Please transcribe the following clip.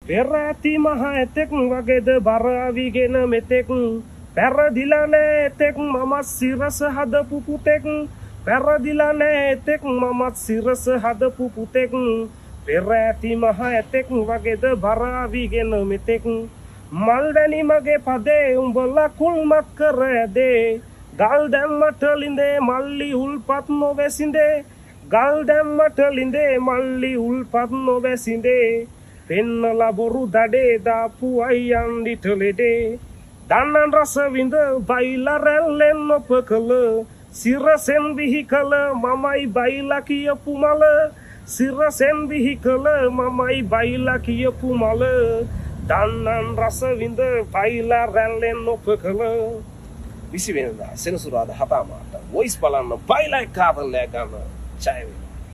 පෙර ඇති මහ ඇතෙක් වගේද බර අවිගෙන මෙතෙක් පැරදිලා නෑ එතෙක් මමත් සිරස හදපු පුතෙක් පැරදිලා නෑ එතෙක් මමත් සිරස හදපු පුතෙක් පෙර ඇති මහ ඇතෙක් වගේද බර අවිගෙන මෙතෙක් මල් දැනි මගේ පදේ උඹලා කුල්මක් කර ඇදේ ගල් දැම්මට ලිඳේ මල්ලි උල්පත් නොවැසිඳේ ගල් දැම්මට ලිඳේ මල්ලි උල්පත් නොවැසිඳේ පෙන්නලා බොරු දඩේ දාපු අයියන් ඩිටලෙඩේ දන්නන් රස විඳ බයිලා රැල්ලෙන් ඔප කළ සිරසෙන් විහි කළ මමයි බයිලා කියපු මල සිරසෙන් විහි කළ මමයි බයිලා කියපු මල දන්නන් රස විඳ බයිලා රැල්ලෙන් ඔප කළ 20 වෙනිදා සෙනසුරාදා 7 මාට වොයිස් බලන්න බයිලා කාදල්ලා ගන්න ජය වේවා